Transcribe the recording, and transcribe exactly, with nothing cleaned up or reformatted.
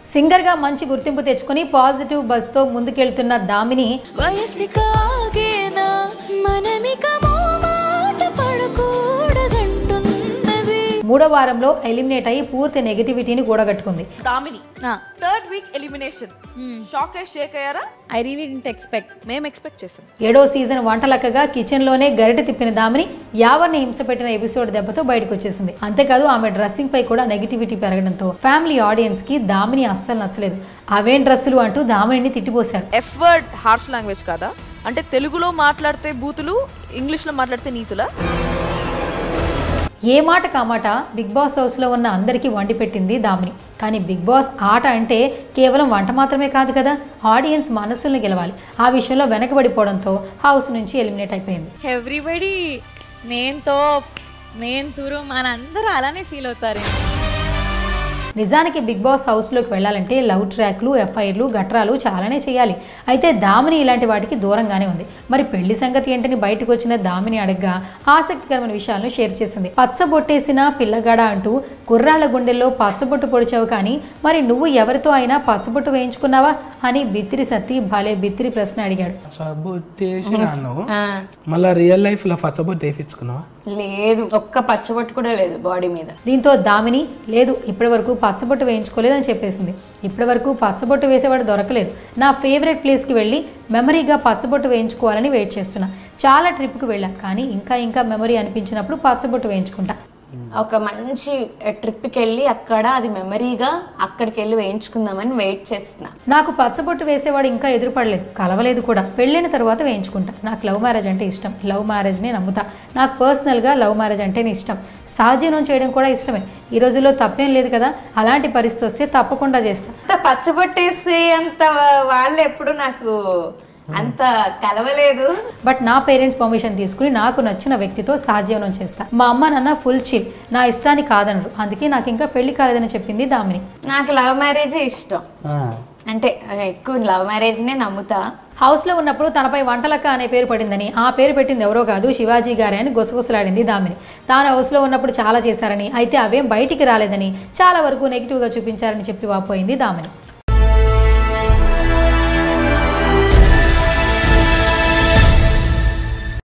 Singer గా మంచి గుర్తింపు తెచ్చుకొని పాజిటివ్ బస్ తో ముందుకెళ్తున్న దామిని మూడో వారంలో ఎలిమినేట్ అయ్యి పూర్తి నెగటివిటీని కూడగట్టుకుంది. Damini third week elimination shock అయ్యి షేక్ అయ్యారా? I really didn't expect. మేము ఎక్స్పెక్ట్ చేసాం. ఏడో సీజన్ వంటలక్కగా కిచెన్ లోనే గరిటె తిప్పిన దామిని యావర్ని హింస పెట్టిన ఎపిసోడ్ దెబ్బతో బయటకు వచ్చేసింది. అంతేకాదు ఆమె డ్రెస్సింగ్ పై కూడా నెగిటివిటీ పెరగడంతో ఫ్యామిలీ ఆడియన్స్ కి దామిని అస్సలు నచ్చలేదు. అవేం డ్రెస్సులు అంటూ దామిని తిట్టిపోశారు. ఎఫ్ వర్డ్ హార్ష్ లాంగ్వేజ్ కాదా? అంటే తెలుగులో మాట్లాడితే బూతులు, ఇంగ్లీష్ లో మాట్లాడితే నీతులా? ఏ మాట కామాట బిగ్ బాస్ హౌస్లో ఉన్న అందరికీ వండి పెట్టింది దామిని. కానీ బిగ్ బాస్ ఆట అంటే కేవలం వంట మాత్రమే కాదు కదా, ఆడియన్స్ మనసుల్ని గెలవాలి. ఆ విషయంలో వెనకబడిపోవడంతో హౌస్ నుంచి ఎలిమినేట్ అయిపోయింది. ఎవ్రీబడి నేను తో నేను తురు మనందరూ అలానే ఫీల్ అవుతారు. నిజానికి బిగ్ బాస్ హౌస్లోకి వెళ్ళాలంటే లవ్ ట్రాక్లు, ఎఫ్ఐఆర్లు, గట్రాలు చాలానే చేయాలి. అయితే దామిని ఇలాంటి వాటికి దూరంగానే ఉంది. మరి పెళ్లి సంగతి ఏంటని బయటకు వచ్చిన దామిని అడగ్గా ఆసక్తికరమైన విషయాలను షేర్ చేసింది. పచ్చబొట్టేసిన పిల్లగాడ అంటూ కుర్రాళ్ల గుండెల్లో పచ్చబొట్టు పొడిచావు, కానీ మరి నువ్వు ఎవరితో అయినా పచ్చబొట్టు వేయించుకున్నావా అని బిత్తిరి సత్తి భలే బిత్తిరి ప్రశ్న అడిగాడు. మళ్ళీ రియల్ లైఫ్ లో పచ్చబొట్టు వేయించుకున్నావా? లేదు, ఒక్క పచ్చబొట్టు కూడా లేదు బాడీ మీద. దీంతో దామిని లేదు ఇప్పటి వరకు పచ్చబొట్టు వేయించుకోలేదని చెప్పేసింది. ఇప్పటి వరకు పచ్చబొట్టు వేసేవాడు దొరకలేదు. నా ఫేవరెట్ ప్లేస్కి వెళ్ళి మెమరీగా పచ్చబొట్టు వేయించుకోవాలని వెయిట్ చేస్తున్నా. చాలా ట్రిప్కి వెళ్ళా, కానీ ఇంకా ఇంకా మెమరీ అనిపించినప్పుడు పచ్చబొట్టు వేయించుకుంటా. ఒక మంచి ట్రిప్కి వెళ్ళి అక్కడ అది మెమరీగా అక్కడికి వెళ్ళి వేయించుకుందామని వెయిట్ చేస్తున్నా. నాకు పచ్చబొట్టు వేసేవాడు ఇంకా ఎదురుపడలేదు, కలవలేదు కూడా. పెళ్ళైన తర్వాత వేయించుకుంటా. నాకు లవ్ మ్యారేజ్ అంటే ఇష్టం. లవ్ మ్యారేజ్నే నమ్ముతా. నాకు పర్సనల్గా లవ్ మ్యారేజ్ అంటేనే ఇష్టం. సహజీవనం చేయడం కూడా ఇష్టమే. ఈ రోజుల్లో తప్పేం లేదు కదా. అలాంటి పరిస్థితి వస్తే తప్పకుండా చేస్తా. అంత పచ్చబొట్టేసి అంత వాళ్ళు ఎప్పుడు నాకు అంత కలవలేదు. బట్ నా పేరెంట్స్ పర్మిషన్ తీసుకుని నాకు నచ్చిన వ్యక్తితో సహజీవనం చేస్తా. మా అమ్మ నాన్న ఫుల్ చిల్, నా ఇష్టాన్ని కాదనరు. అందుకే నాకు ఇంకా పెళ్లి కాలేదని చెప్పింది దామిని. నాకు లవ్ మ్యారేజే ఇష్టం. అంటే ఎక్కువ లవ్ మ్యారేజ్ నే నమ్ముతా. హౌస్ లో ఉన్నప్పుడు తనపై వంటలక్క అనే పేరు పడిందని, ఆ పేరు పెట్టింది ఎవరో కాదు శివాజీ గారే అని గుసగుసలాడింది దామిని. తాను హౌస్ లో ఉన్నప్పుడు చాలా చేశారని, అయితే అవేం బయటికి రాలేదని, చాలా వరకు నెగిటివ్ గా చూపించారని చెప్పి వాపోయింది దామిని.